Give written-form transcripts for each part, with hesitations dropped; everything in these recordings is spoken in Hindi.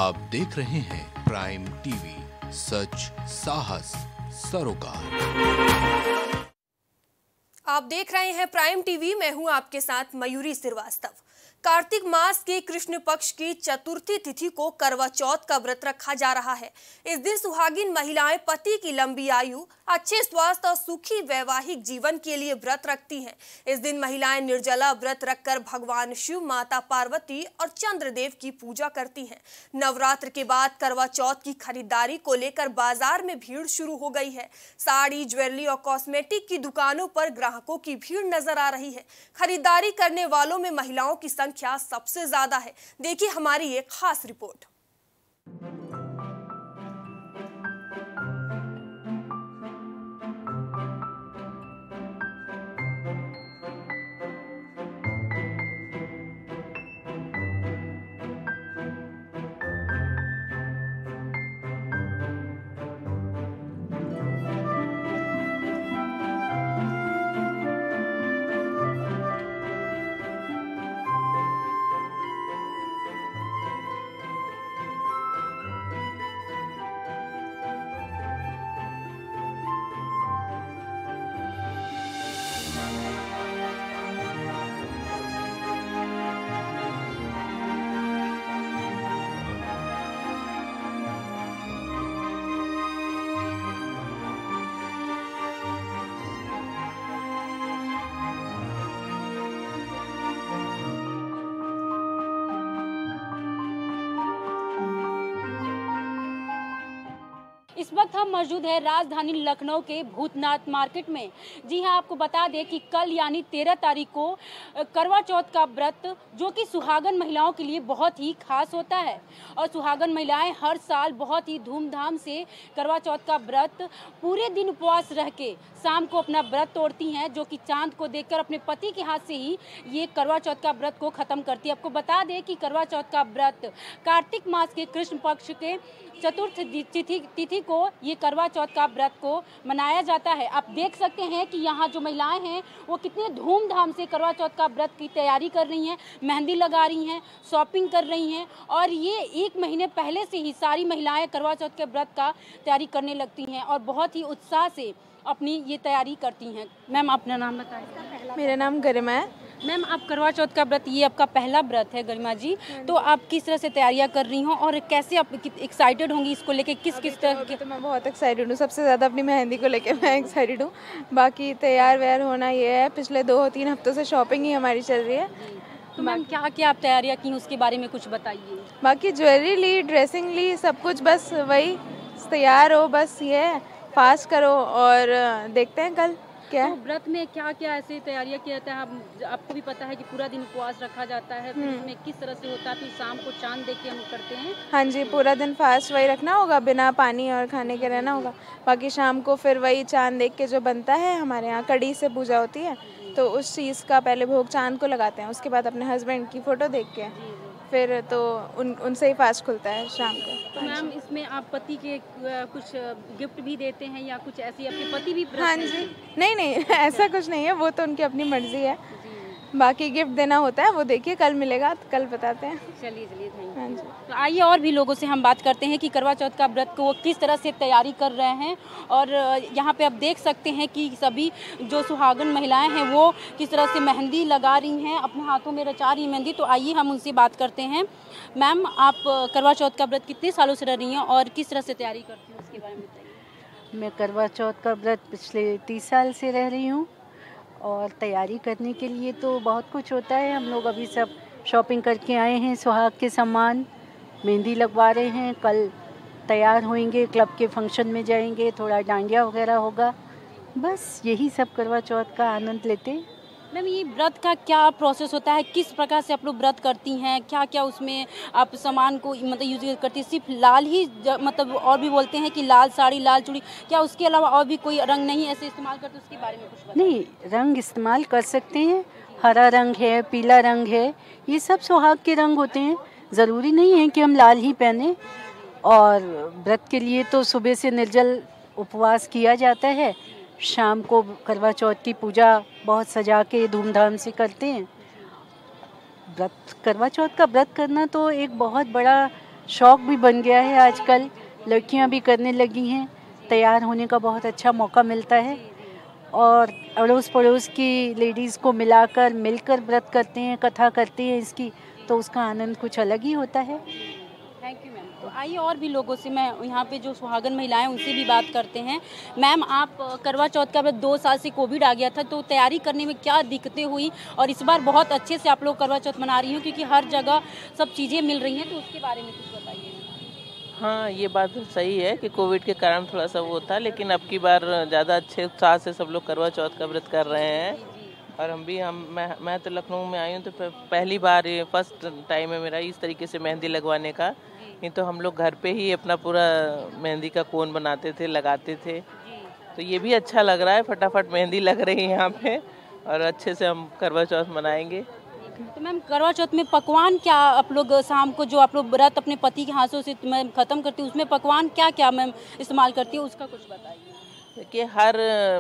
आप देख रहे हैं प्राइम टीवी, सच साहस सरोकार। आप देख रहे हैं प्राइम टीवी, मैं हूं आपके साथ मयूरी श्रीवास्तव। कार्तिक मास के कृष्ण पक्ष की चतुर्थी तिथि को करवा चौथ का व्रत रखा जा रहा है। इस दिन सुहागिन महिलाएं पति की लंबी आयु, अच्छे स्वास्थ्य और सुखी वैवाहिक जीवन के लिए व्रत रखती हैं। इस दिन महिलाएं निर्जला व्रत रखकर भगवान शिव, माता पार्वती और चंद्रदेव की पूजा करती हैं। नवरात्र के बाद करवा चौथ की खरीदारी को लेकर बाजार में भीड़ शुरू हो गई है। साड़ी, ज्वेलरी और कॉस्मेटिक की दुकानों पर ग्राहकों की भीड़ नजर आ रही है। खरीदारी करने वालों में महिलाओं की संख्या सबसे ज्यादा है। देखिए हमारी एक खास रिपोर्ट। इस वक्त हम मौजूद है राजधानी लखनऊ के भूतनाथ मार्केट में। जी हां, आपको बता दें कि कल यानी 13 तारीख को करवा चौथ का व्रत, जो कि सुहागन महिलाओं के लिए बहुत ही खास होता है और सुहागन महिलाएं हर साल बहुत ही धूमधाम से करवा चौथ का व्रत पूरे दिन उपवास रह के शाम को अपना व्रत तोड़ती हैं, जो कि चांद को देखकर अपने पति के हाथ से ही ये करवा चौथ का व्रत को खत्म करती है। आपको बता दें कि करवा चौथ का व्रत कार्तिक मास के कृष्ण पक्ष के चतुर्थ तिथि को ये करवा चौथ का व्रत को मनाया जाता है। आप देख सकते हैं कि यहाँ जो महिलाएं हैं वो कितने धूमधाम से करवा चौथ का व्रत की तैयारी कर रही हैं, मेहंदी लगा रही हैं, शॉपिंग कर रही हैं और ये 1 महीने पहले से ही सारी महिलाएं करवा चौथ के व्रत का तैयारी करने लगती हैं और बहुत ही उत्साह से अपनी ये तैयारी करती हैं। मैम, अपना नाम बताएं। मेरा नाम गरिमा है। मैम, आप करवा चौथ का व्रत, ये आपका पहला व्रत है गरिमा जी, तो आप किस तरह से तैयारियां कर रही हो और कैसे आप एक्साइटेड होंगी इसको लेके? किस तरह के? तो मैं बहुत एक्साइटेड हूँ, सबसे ज़्यादा अपनी मेहंदी को लेके मैं एक्साइटेड हूँ। बाकी तैयार व्यार होना ये है, पिछले 2-3 हफ्तों से शॉपिंग ही हमारी चल रही है। तो मैम, क्या क्या आप तैयारियाँ की उसके बारे में कुछ बताइए। बाकी ज्वेलरी ली, ड्रेसिंग ली, सब कुछ, बस वही तैयार हो, बस ये है, फास्ट करो और देखते हैं कल क्या। तो व्रत में क्या क्या ऐसी तैयारियां की जाता है? आपको भी पता है कि पूरा दिन उपवास रखा जाता है, फिर इसमें किस तरह से होता है, फिर शाम को चांद देख के हम करते हैं। हाँ जी, पूरा दिन फास्ट वही रखना होगा, बिना पानी और खाने के रहना होगा। बाकी शाम को फिर वही चांद देख के जो बनता है, हमारे यहाँ कड़ी से पूजा होती है, तो उस चीज़ का पहले भोग चांद को लगाते हैं, उसके बाद अपने हस्बैंड की फ़ोटो देख के फिर तो उनसे ही फास्ट खुलता है शाम को। तो मैम, इसमें आप पति के कुछ गिफ्ट भी देते हैं या कुछ ऐसी, आपके पति भी? हाँ जी, नहीं ऐसा कुछ नहीं है, वो तो उनकी अपनी मर्जी है। बाकी गिफ्ट देना होता है, वो देखिए कल मिलेगा, तो कल बताते हैं। चलिए थैंक यू। हाँ जी, तो आइए और भी लोगों से हम बात करते हैं कि करवा चौथ का व्रत को वो किस तरह से तैयारी कर रहे हैं। और यहाँ पे आप देख सकते हैं कि सभी जो सुहागन महिलाएं हैं वो किस तरह से मेहंदी लगा रही हैं, अपने हाथों में रचा रही मेहंदी। तो आइए हम उनसे बात करते हैं। मैम, आप करवा चौथ का व्रत कितने सालों से रह रही हैं और किस तरह से तैयारी करती हैं, उसके बारे में बताइए। मैं करवा चौथ का व्रत पिछले 30 साल से रह रही हूँ और तैयारी करने के लिए तो बहुत कुछ होता है। हम लोग अभी सब शॉपिंग करके आए हैं, सुहाग के सामान, मेहंदी लगवा रहे हैं, कल तैयार होंगे, क्लब के फंक्शन में जाएंगे, थोड़ा डांडिया वगैरह होगा, बस यही सब करवा चौथ का आनंद लेते हैं। मैम, ये व्रत का क्या प्रोसेस होता है, किस प्रकार से आप लोग व्रत करती हैं, क्या क्या उसमें आप सामान को मतलब यूज करती हैं? सिर्फ लाल ही मतलब, और भी बोलते हैं कि लाल साड़ी, लाल चूड़ी, क्या उसके अलावा और भी कोई रंग नहीं ऐसे इस्तेमाल करते, उसके बारे में कुछ बताइए। नहीं, रंग इस्तेमाल कर सकते हैं, हरा रंग है, पीला रंग है, ये सब सुहाग के रंग होते हैं, ज़रूरी नहीं है कि हम लाल ही पहने। और व्रत के लिए तो सुबह से निर्जल उपवास किया जाता है, शाम को करवा चौथ की पूजा बहुत सजा के धूमधाम से करते हैं। व्रत, करवा चौथ का व्रत करना तो एक बहुत बड़ा शौक भी बन गया है आजकल, लड़कियां भी करने लगी हैं। तैयार होने का बहुत अच्छा मौका मिलता है और अड़ोस पड़ोस की लेडीज़ को मिलकर व्रत करते हैं, कथा करते हैं इसकी, तो उसका आनंद कुछ अलग ही होता है। Thank you ma'am. तो आइए और भी लोगों से, मैं यहाँ पे जो सुहागन महिलाएं उनसे भी बात करते हैं। मैम, आप करवा चौथ का 2 साल से कोविड आ गया था, तो तैयारी करने में क्या दिक्कतें हुई, और इस बार बहुत अच्छे से आप लोग करवा चौथ मना रही हो क्योंकि हर जगह सब चीज़ें मिल रही हैं, तो उसके बारे में कुछ बताइए। हाँ, ये बात तो सही है कि कोविड के कारण थोड़ा सा वो था, लेकिन अब की बार ज़्यादा अच्छे उत्साह से सब लोग करवा चौथ का व्रत कर रहे हैं। और मैं तो लखनऊ में आई हूँ, तो पहली बार, ये फर्स्ट टाइम है मेरा इस तरीके से मेहंदी लगवाने का। नहीं तो हम लोग घर पे ही अपना पूरा मेहंदी का कोन बनाते थे, लगाते थे। तो ये भी अच्छा लग रहा है, फटाफट मेहंदी लग रही है यहाँ पे, और अच्छे से हम करवा चौथ मनाएंगे। तो मैम, करवा चौथ में पकवान क्या आप लोग शाम को जो आप लोग व्रत अपने पति के हाथों से मैम ख़त्म करती हूँ, उसमें पकवान क्या क्या मैम इस्तेमाल करती है, उसका कुछ बताइए। देखिए, हर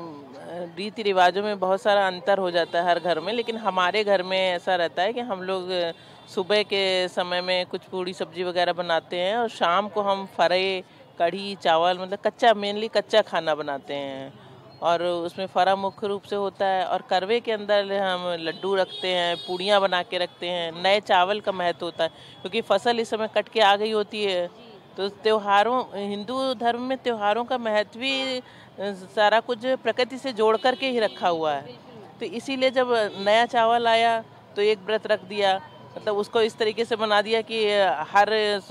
रीति रिवाजों में बहुत सारा अंतर हो जाता है हर घर में, लेकिन हमारे घर में ऐसा रहता है कि हम लोग सुबह के समय में कुछ पूड़ी सब्जी वगैरह बनाते हैं, और शाम को हम फरे, कढ़ी, चावल, मतलब मेनली कच्चा खाना बनाते हैं। और उसमें फरा मुख्य रूप से होता है, और करवे के अंदर हम लड्डू रखते हैं, पूड़ियाँ बना के रखते हैं। नए चावल का महत्व होता है क्योंकि फसल इस समय कट के आ गई होती है। तो त्योहारों, हिंदू धर्म में त्योहारों का महत्व ही सारा कुछ प्रकृति से जोड़ करके ही रखा हुआ है। तो इसीलिए जब नया चावल आया तो एक व्रत रख दिया, मतलब उसको इस तरीके से बना दिया कि हर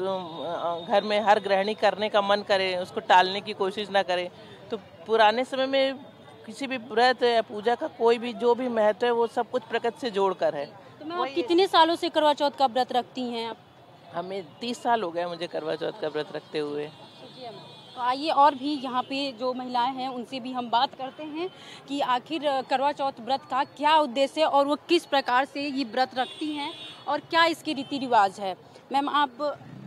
घर में हर गृहिणी करने का मन करे, उसको टालने की कोशिश ना करे। तो पुराने समय में किसी भी व्रत या पूजा का कोई भी जो भी महत्व है वो सब कुछ प्रकृति से जोड़कर है। तो मैम, आप कितने सालों से करवा चौथ का व्रत रखती हैं आप? हमें 30 साल हो गए मुझे करवा चौथ का व्रत रखते हुए। तो आइए और भी यहाँ पे जो महिलाएं हैं उनसे भी हम बात करते हैं कि आखिर करवा चौथ व्रत का क्या उद्देश्य है और वो किस प्रकार से ये व्रत रखती हैं और क्या इसके रीति रिवाज है। मैम, आप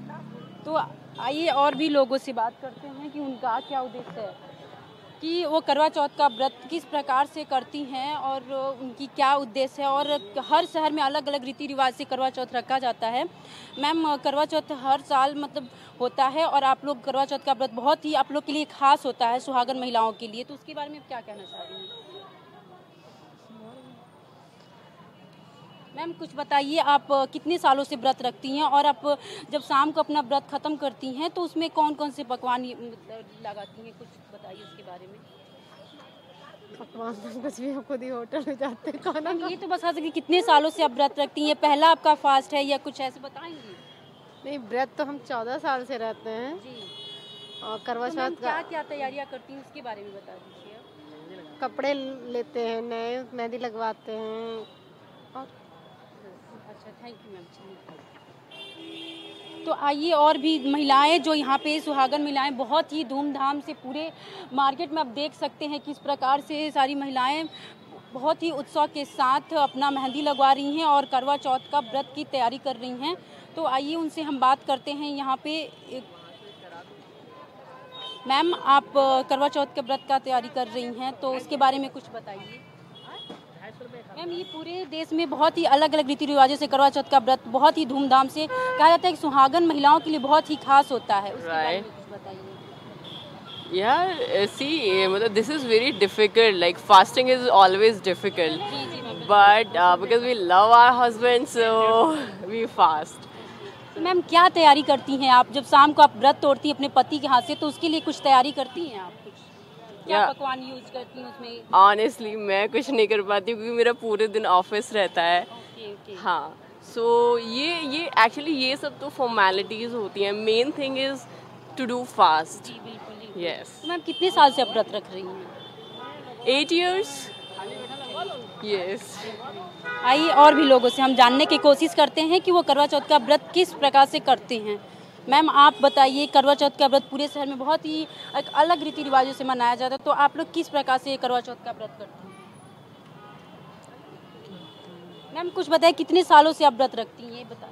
तो आइए और भी लोगों से बात करते हैं कि उनका क्या उद्देश्य है, कि वो करवा चौथ का व्रत किस प्रकार से करती हैं और उनकी क्या उद्देश्य है, और हर शहर में अलग अलग रीति रिवाज से करवा चौथ रखा जाता है। मैम, करवा चौथ हर साल मतलब होता है और आप लोग करवा चौथ का व्रत बहुत ही आप लोग के लिए खास होता है, सुहागन महिलाओं के लिए, तो उसके बारे में आप क्या कहना चाह रही हैं? मैम, कुछ बताइए, आप कितने सालों से व्रत रखती हैं और आप जब शाम को अपना व्रत ख़त्म करती हैं तो उसमें कौन कौन से पकवान लगाती हैं, कुछ बताइए उसके बारे में। पकवान तो कुछ भी, हम खुद ही होटल में जाते हैं खाना। ये तो बता सकते कितने सालों से आप व्रत रखती हैं, पहला आपका फास्ट है या कुछ ऐसे बताएंगी? नहीं, व्रत तो हम 14 साल से रहते हैं जी। और करवा तो चौथ का क्या क्या तैयारियां करती हैं उसके बारे में बता दीजिए। कपड़े लेते हैं, नए मेहंदी लगवाते हैं। और अच्छा, थैंक यू मैम। तो आइए और भी महिलाएं जो यहाँ पे सुहागन महिलाएं बहुत ही धूमधाम से पूरे मार्केट में आप देख सकते हैं किस प्रकार से सारी महिलाएं बहुत ही उत्साह के साथ अपना मेहंदी लगवा रही हैं और करवा चौथ का व्रत की तैयारी कर रही हैं। तो आइए उनसे हम बात करते हैं। यहाँ पे मैम, आप करवा चौथ के व्रत का तैयारी कर रही हैं तो उसके बारे में कुछ बताइए। मैम, ये पूरे देश में बहुत ही अलग अलग रीति रिवाजों से करवा चौथ का व्रत बहुत ही धूमधाम से कहा जाता है कि सुहागन महिलाओं के लिए बहुत ही खास होता है, उसके बारे में कुछ बताइए। Yeah, see, this is very difficult. Like fasting is always difficult, but because we love our husbands, so we fast. तो मैम, क्या तैयारी करती हैं आप जब शाम को आप व्रत तोड़ती हैं अपने पति के हाथ से, तो उसके लिए कुछ तैयारी करती हैं आप? कुछ क्या पकवान यूज करती हैं उसमें? Honestly, मैं कुछ नहीं कर पाती क्योंकि मेरा पूरे दिन ऑफिस रहता है। हाँ, so ये एक्चुअली ये सब तो फॉर्मेलिटीज होती हैं। Main thing is to do fast. Yes. तो मैम, कितने साल से आप व्रत रख रही हैं? 8 years. Yes. आइए और भी लोगों से हम जानने की कोशिश करते हैं कि वो करवा चौथ का व्रत किस प्रकार से करते हैं। मैम, आप बताइए, करवा चौथ का व्रत पूरे शहर में बहुत ही एक अलग रीति रिवाजों से मनाया जाता है, तो आप लोग किस प्रकार से करवा चौथ का व्रत करते हैं? मैम, कुछ बताइए, कितने सालों से आप व्रत रखती हैं, ये बताइए।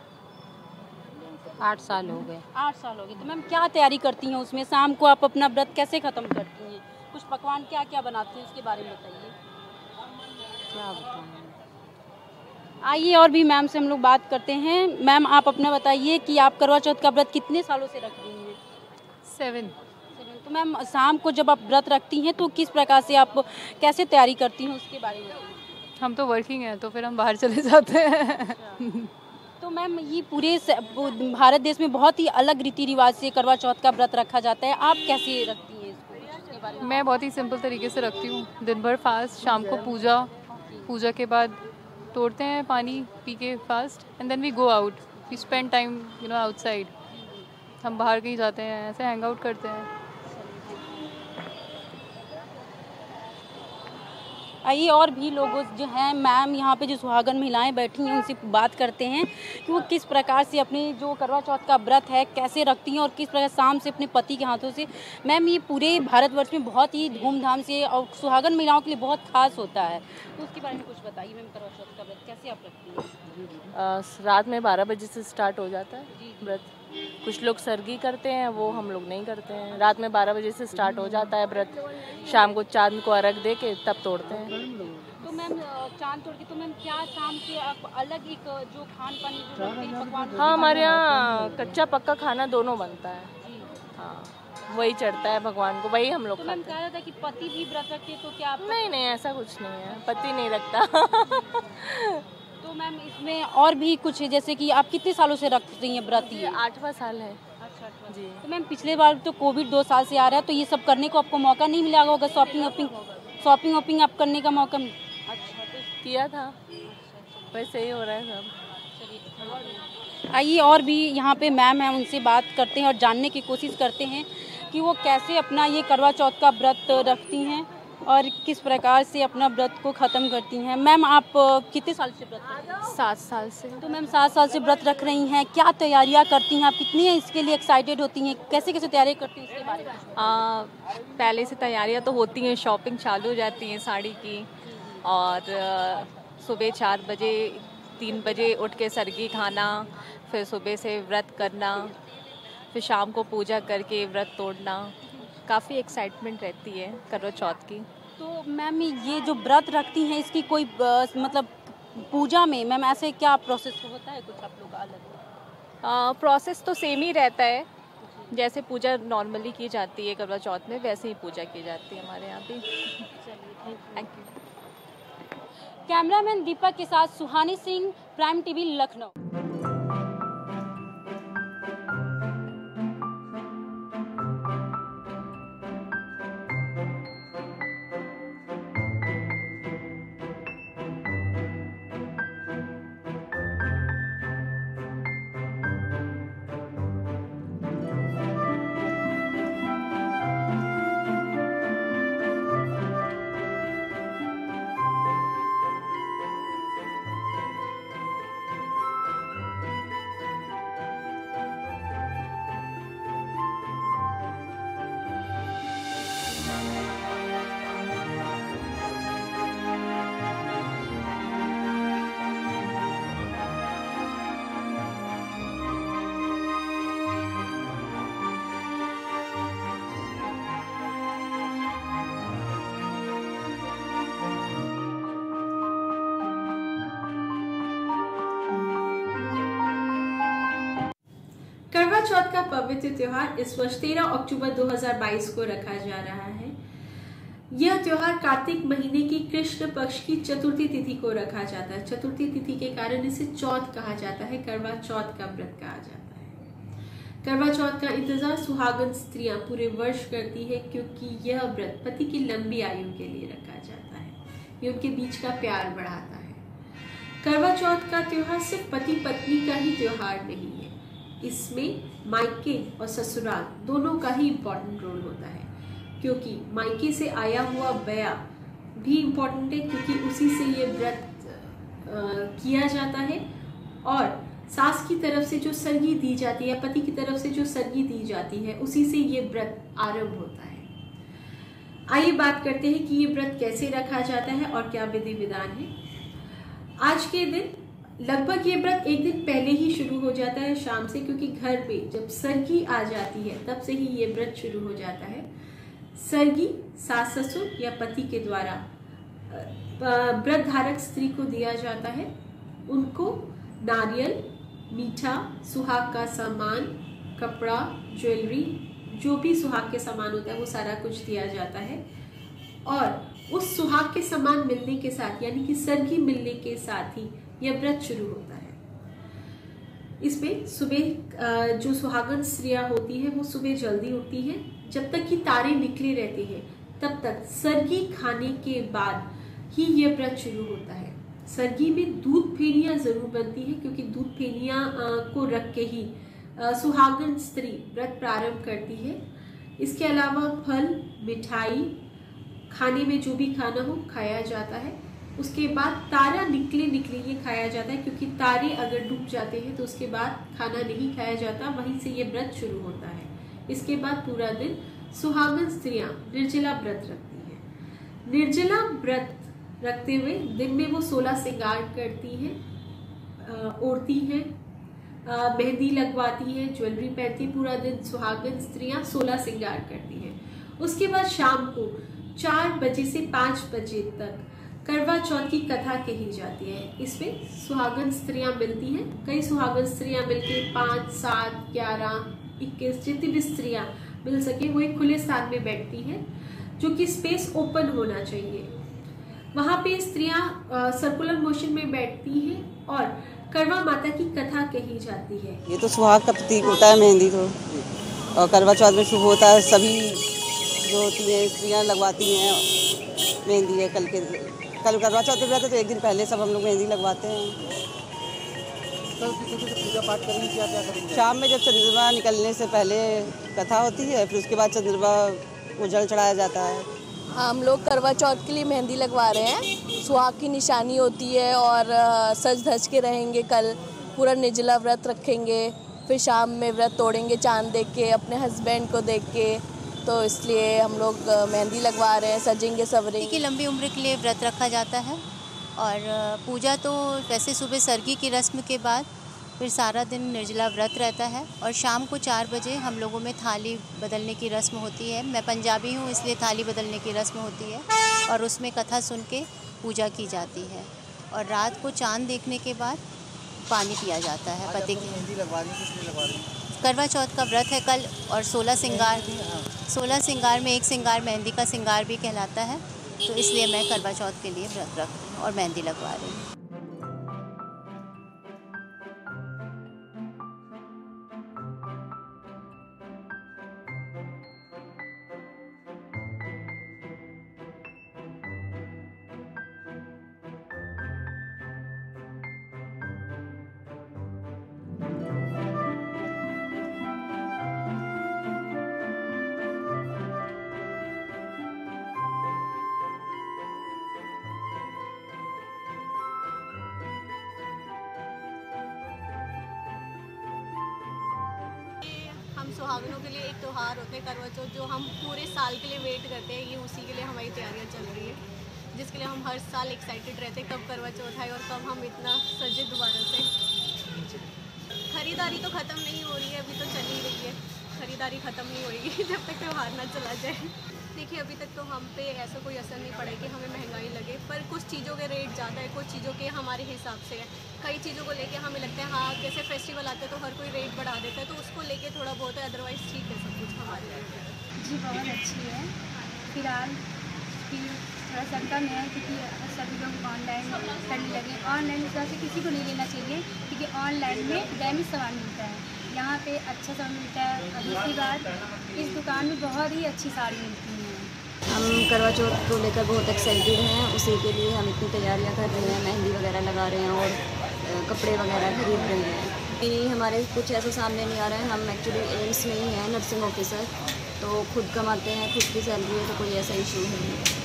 8 साल हो गए। 8 साल हो गए। तो मैम, क्या तैयारी करती हैं उसमें, शाम को आप अपना व्रत कैसे ख़त्म करती हैं, कुछ पकवान क्या क्या बनाती हैं उसके बारे में बताइए। क्या बताऊँ? आइए और भी मैम से हम लोग बात करते हैं। मैम, आप अपना बताइए कि आप करवा चौथ का व्रत कितने सालों से रख रही हैं? 7। तो मैम, शाम को जब आप व्रत रखती हैं तो किस प्रकार से आप कैसे तैयारी करती हैं, उसके बारे में बताइए। हम तो वर्किंग हैं तो फिर हम बाहर चले जाते हैं। तो मैम, ये पूरे भारत देश में बहुत ही अलग रीति रिवाज से करवा चौथ का व्रत रखा जाता है। आप कैसे रखती हैं इसको, इसके बारे में? मैं बहुत ही सिंपल तरीके से रखती हूँ। दिन भर फास्ट, शाम को पूजा के बाद तोड़ते हैं पानी पी के fast, and then we go out, we spend time outside. हम बाहर कहीं जाते हैं, ऐसे हैंग आउट करते हैं। आइए और भी लोग जो हैं मैम, यहाँ पे जो सुहागन महिलाएं बैठी हैं उनसे बात करते हैं कि वो किस प्रकार से अपने जो करवा चौथ का व्रत है कैसे रखती हैं और किस प्रकार शाम से अपने पति के हाथों से। मैम, ये पूरे भारतवर्ष में बहुत ही धूमधाम से और सुहागन महिलाओं के लिए बहुत खास होता है, तो उसके बारे में कुछ बताइए मैम। करवा चौथ का व्रत कैसे आप रखती हैं? रात में 12 बजे से स्टार्ट हो जाता है व्रत। कुछ लोग सरगी करते हैं, वो हम लोग नहीं करते हैं। रात में 12 बजे से स्टार्ट हो जाता है व्रत, शाम को चांद को अर्घ दे के तब तोड़ते हैं। तो मैम, चांद तोड़ के तो मैम क्या शाम के आप अलग एक जो खान पान जो पकवान? हाँ, हमारे यहाँ कच्चा पक्का खाना दोनों बनता है। हाँ, वही चढ़ता है भगवान को, वही हम लोग तो मैम कहा जाता है कि पति भी व्रत रखते तो क्या आप? नहीं, ऐसा कुछ नहीं है, पति नहीं रखता। तो मैम, इसमें और भी कुछ है, जैसे कि आप कितने सालों से रख रही हैं व्रत? ये 8वां साल है। अच्छा जी। तो मैम, पिछले बार तो कोविड 2 साल से आ रहा है, तो ये सब करने को आपको मौका नहीं मिला होगा? शॉपिंग वॉपिंग आप करने का मौका? अच्छा, तो किया था, वैसे ही हो रहा है सब। आइए और भी यहाँ पे मैम है, उनसे बात करते हैं और जानने की कोशिश करते हैं कि वो कैसे अपना ये करवा चौथ का व्रत रखती हैं और किस प्रकार से अपना व्रत को ख़त्म करती हैं। मैम, आप कितने साल से व्रत रख रही हैं? 7 साल से। तो मैम 7 साल से व्रत रख रही हैं, क्या तैयारियां करती हैं आप? कितनी इसके लिए एक्साइटेड होती हैं? कैसे कैसे तैयारी करती हैं, उसके बारे में? पहले से तैयारियां तो होती हैं, शॉपिंग चालू हो जाती है साड़ी की, और सुबह 4 बजे 3 बजे उठ के सरगी खाना, फिर सुबह से व्रत करना, फिर शाम को पूजा करके व्रत तोड़ना। काफ़ी एक्साइटमेंट रहती है करवा चौथ की। तो मैम, ये जो व्रत रखती हैं इसकी कोई मतलब पूजा में मैम ऐसे क्या प्रोसेस होता है कुछ आप लोग का अलग? प्रोसेस तो सेम ही रहता है, जैसे पूजा नॉर्मली की जाती है करवा चौथ में, वैसे ही पूजा की जाती है हमारे यहाँ भी। Thank you. कैमरामैन दीपक के साथ सुहानी सिंह, प्राइम टीवी, लखनऊ। करवा चौथ का पवित्र त्योहार इस वर्ष 13 अक्टूबर 2022 को रखा जा रहा है। यह त्योहार कार्तिक महीने की कृष्ण पक्ष की चतुर्थी तिथि को रखा जाता है। चतुर्थी तिथि के कारण इसे चौथ कहा जाता है, करवा चौथ का व्रत कहा जाता है। करवा चौथ का इंतजार सुहागन स्त्रियां पूरे वर्ष करती है, क्योंकि यह व्रत पति की लंबी आयु के लिए रखा जाता है। ये उनके बीच का प्यार बढ़ाता है। करवा चौथ का त्योहार सिर्फ पति पत्नी का ही त्योहार नहीं है, इसमें मायके और ससुराल दोनों का ही इम्पोर्टेंट रोल होता है, क्योंकि मायके से आया हुआ बया भी इम्पोर्टेंट है, क्योंकि उसी से ये व्रत किया जाता है, और सास की तरफ से जो सरगी दी जाती है, पति की तरफ से जो सरगी दी जाती है, उसी से ये व्रत आरंभ होता है। आइए बात करते हैं कि ये व्रत कैसे रखा जाता है और क्या विधि विधान है। आज के दिन लगभग ये व्रत एक दिन पहले ही शुरू हो जाता है शाम से, क्योंकि घर पे जब सरगी आ जाती है तब से ही ये व्रत शुरू हो जाता है। सरगी सास ससुर या पति के द्वारा व्रत धारक स्त्री को दिया जाता है, उनको नारियल, मीठा, सुहाग का सामान, कपड़ा, ज्वेलरी, जो भी सुहाग के सामान होता है वो सारा कुछ दिया जाता है। और उस सुहाग के सामान मिलने के साथ यानी कि सरगी मिलने के साथ ही यह व्रत शुरू होता है। इसमें सुबह जो सुहागन स्त्रियां होती हैं वो सुबह जल्दी उठती हैं। जब तक कि तारे निकले रहते हैं तब तक सरगी खाने के बाद ही यह व्रत शुरू होता है। सरगी में दूध फेनियाँ जरूर बनती है क्योंकि दूध फेनियाँ को रख के ही सुहागन स्त्री व्रत प्रारंभ करती है। इसके अलावा फल, मिठाई, खाने में जो भी खाना हो खाया जाता है। उसके बाद तारा निकले ये खाया जाता है क्योंकि तारे अगर डूब जाते हैं तो उसके बाद खाना नहीं खाया जाता, वहीं से ये व्रत शुरू होता है। इसके बाद पूरा दिन सुहागन स्त्रियां निर्जला व्रत रखती हैं। निर्जला व्रत रखते हुए दिन में वो 16 श्रृंगार करती हैं, ओढ़ती हैं, मेहंदी लगवाती हैं, ज्वेलरी पहनती। पूरा दिन सुहागन स्त्रियां 16 श्रृंगार करती हैं। उसके बाद शाम को 4 बजे से 5 बजे तक करवा चौथ की कथा कही जाती है। इसमें सुहागन स्त्रियां मिलती हैं। कई सुहागन स्त्रियां मिलके 5, 7, 11, 21 जितनी भी स्त्रियां मिल सके वो एक खुले स्थान में बैठती हैं जो कि स्पेस ओपन होना चाहिए। वहाँ पे स्त्रियां सर्कुलर मोशन में बैठती हैं और करवा माता की कथा कही जाती है। ये तो सुहाग का प्रतीक होता है मेहंदी तो, और करवा चौथ में शुभ होता है। सभी जो होती हैं स्त्रियाँ लगवाती हैं मेहंदी। है कल करवा चौथ के व्रत तो एक दिन पहले सब हम लोग मेहंदी लगवाते हैं। पूजा पाठ करेंगे, क्या करेंगे? शाम में जब चंद्रमा निकलने से पहले कथा होती है, फिर उसके बाद चंद्रमा को जल चढ़ाया जाता है। हम लोग करवा चौथ के लिए मेहंदी लगवा रहे हैं। सुहाग की निशानी होती है और सज धज के रहेंगे। कल पूरा निर्जला व्रत रखेंगे, फिर शाम में व्रत तोड़ेंगे चांद देख के, अपने हस्बैंड को देख के। तो इसलिए हम लोग मेहंदी लगवा रहे हैं, सजेंगे सवरेंगे। की लंबी उम्र के लिए व्रत रखा जाता है। और पूजा तो वैसे सुबह सरगी की रस्म के बाद फिर सारा दिन निर्जला व्रत रहता है। और शाम को 4 बजे हम लोगों में थाली बदलने की रस्म होती है। मैं पंजाबी हूँ इसलिए थाली बदलने की रस्म होती है और उसमें कथा सुन के पूजा की जाती है। और रात को चांद देखने के बाद पानी पिया जाता है पति की। मेहंदी लगवानी किसने लगवा रही है? करवा चौथ का व्रत है कल। और 16 श्रृंगार में एक श्रृंगार मेहंदी का श्रृंगार भी कहलाता है, तो इसलिए मैं करवा चौथ के लिए व्रत रख रही हूँ और मेहंदी लगवा रही हूँ। हम सुहागनों के लिए एक त्यौहार होते हैं करवा चौथ, जो हम पूरे साल के लिए वेट करते हैं। ये उसी के लिए हमारी तैयारियां चल रही है, जिसके लिए हम हर साल एक्साइटेड रहते हैं कब करवा चौथ आए और कब हम इतना सजे दोबारा से। खरीदारी तो ख़त्म नहीं हो रही है, अभी तो चल ही रही है। खरीदारी ख़त्म नहीं होगी जब तक त्यौहार ना चला जाए। देखिए अभी तक तो हम पे ऐसा कोई असर नहीं पड़ा कि हमें महंगाई लगे, पर कुछ चीज़ों के रेट ज़्यादा है, कुछ चीज़ों के हमारे हिसाब से है। कई चीज़ों को लेके हमें लगता है हाँ जैसे फेस्टिवल आते हैं तो हर कोई रेट बढ़ा देता है, तो उसको लेके थोड़ा बहुत है, अदरवाइज़ ठीक है सब कुछ हमारे लिए। जी बहुत अच्छी है। फिलहाल थोड़ा सा कम है क्योंकि सभी लोग ऑनलाइन करने लगे। ऑनलाइन हिसाब से किसी को नहीं लेना चाहिए क्योंकि ऑनलाइन में डैमेज सामान मिलता है, यहाँ पे अच्छा सामान मिलता है। और दूसरी बात इस दुकान में बहुत ही अच्छी साड़ी मिलती है। हम करवा चौथ को लेकर बहुत एक्साइटेड हैं, उसी के लिए हम इतनी तैयारियां कर रहे हैं, मेहंदी वगैरह लगा रहे हैं और कपड़े वगैरह खरीद रहे हैं। कि हमारे कुछ ऐसा सामने नहीं आ रहा है। हम एक्चुअली एम्स में ही हैं नर्सिंग ऑफिसर, तो खुद कमाते हैं, खुद की सैलरी है, तो कोई ऐसा इशू नहीं।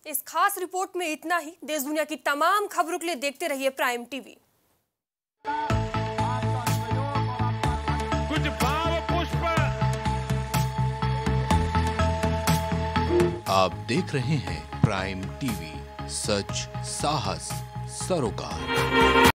इस खास रिपोर्ट में इतना ही। देश दुनिया की तमाम खबरों के लिए देखते रहिए प्राइम टीवी। कुछ भाव पुष्प। आप देख रहे हैं प्राइम टीवी, सच साहस सरोकार।